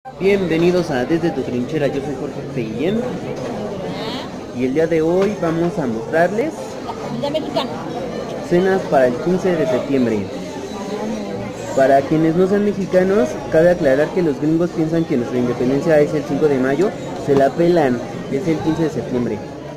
Bienvenidos a Desde tu Trinchera, yo soy Jorge Peguillén y el día de hoy vamos a mostrarles la comida mexicana. Cenas para el 15 de septiembre. Para quienes no sean mexicanos, cabe aclarar que los gringos piensan que nuestra independencia es el 5 de mayo, se la pelan, es el 15 de septiembre.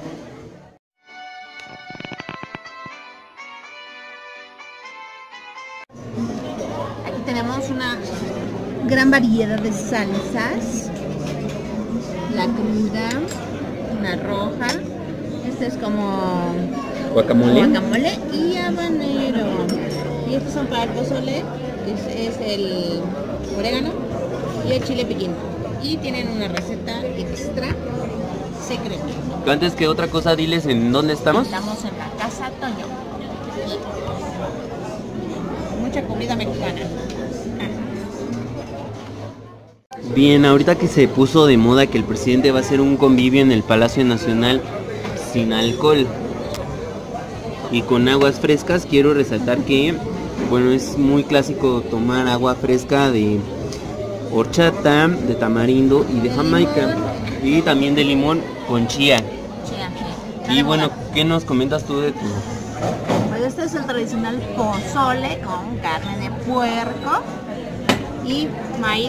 Aquí tenemos una gran variedad de salsas. La cruda, una roja. Este es como Guacamole. guacamole y habanero. Y estos son para el pozole, que es el orégano y el chile piquín. Y tienen una receta extra secreta. Antes que otra cosa, diles en dónde estamos. Estamos en la Casa Toño. Mucha comida mexicana. Bien, ahorita que se puso de moda que el presidente va a hacer un convivio en el Palacio Nacional sin alcohol y con aguas frescas, quiero resaltar que, bueno, es muy clásico tomar agua fresca de horchata, de tamarindo y de jamaica, y también de limón con chía. Y bueno, ¿qué nos comentas tú de tu...? Pues este es el tradicional pozole con carne de puerco y maíz.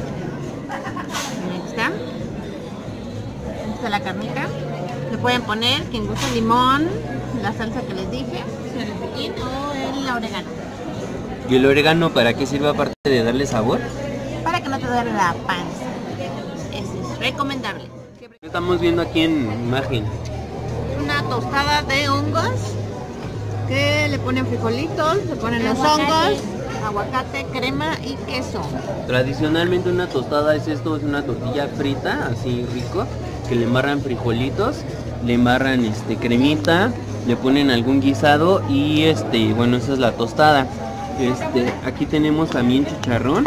Ahí está. Esta es la carnita. Le pueden poner, quien gusta, limón, la salsa que les dije, el piquín o el orégano. ¿Y el orégano para qué sirve aparte de darle sabor? Para que no te duele la panza. Eso es recomendable. ¿Qué estamos viendo aquí en imagen? Una tostada de hongos que le ponen frijolitos, le ponen los hongos, aguacate, crema y queso. Tradicionalmente una tostada es esto, es una tortilla frita, así rico, que le embarran frijolitos, le embarran cremita, le ponen algún guisado y bueno, esa es la tostada. Aquí tenemos también chicharrón.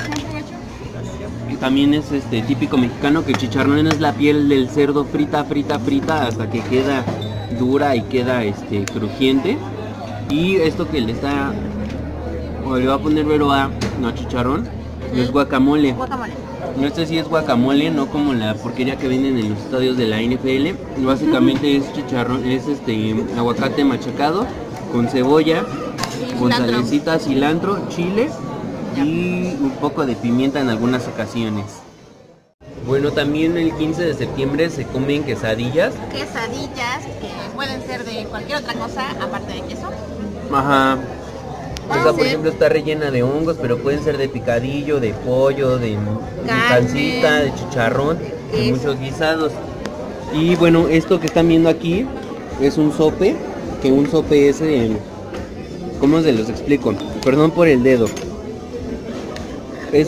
Y también es típico mexicano, que el chicharrón es la piel del cerdo frita hasta que queda dura y queda crujiente. Y esto que le va a poner Vero a chicharrón, es guacamole. No, sí es guacamole, no como la porquería que venden en los estadios de la NFL. Básicamente es chicharrón, es aguacate machacado con cebolla, con salecita, cilantro, chile y un poco de pimienta en algunas ocasiones. Bueno, también el 15 de septiembre se comen quesadillas. Quesadillas que pueden ser de cualquier otra cosa aparte de queso. Ajá. Esta, por ejemplo, está rellena de hongos, pero pueden ser de picadillo, de pollo, de pancita, de chicharrón, de muchos guisados. Y bueno, esto que están viendo aquí es un sope, que un sope es ¿cómo se los explico? Perdón por el dedo. Es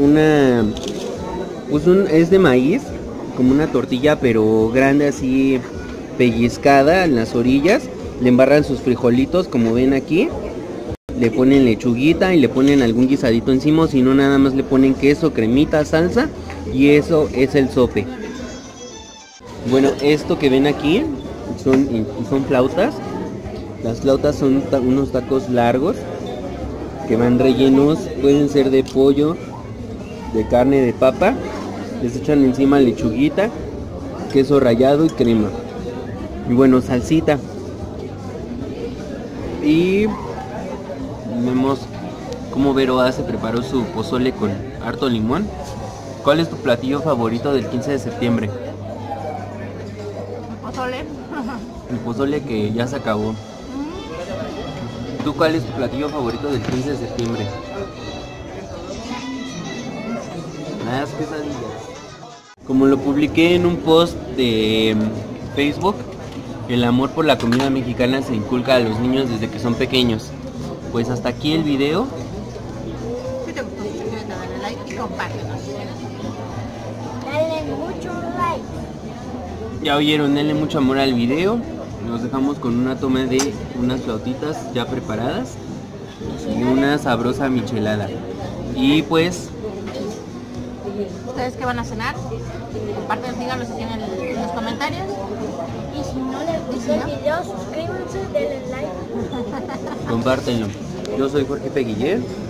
es de maíz, como una tortilla, pero grande, así pellizcada en las orillas. Le embarran sus frijolitos, como ven aquí. Le ponen lechuguita y le ponen algún guisadito encima, o si no, nada más le ponen queso, cremita, salsa, y eso es el sope. Bueno, esto que ven aquí son flautas. Las flautas son unos tacos largos que van rellenos, pueden ser de pollo, de carne, de papa. Les echan encima lechuguita, queso rallado y crema. Y bueno, salsita. Y vemos cómo Vero se preparó su pozole con harto limón. ¿Cuál es tu platillo favorito del 15 de septiembre? El pozole. El pozole que ya se acabó. ¿Tú cuál es tu platillo favorito del 15 de septiembre? Las quesadillas. Como lo publiqué en un post de Facebook, el amor por la comida mexicana se inculca a los niños desde que son pequeños. Pues hasta aquí el video. Si te gustó, suscríbete, dale like y compártenos. Dale mucho like. Ya oyeron, denle mucho amor al video. Nos dejamos con una toma de unas flautitas ya preparadas y una sabrosa michelada. Y pues, ¿ustedes qué van a cenar? Compártenos, díganos aquí en los comentarios. Y si no les gustó el video, suscríbanse, denle like. compártenlo. Yo soy Jorge Peguillén.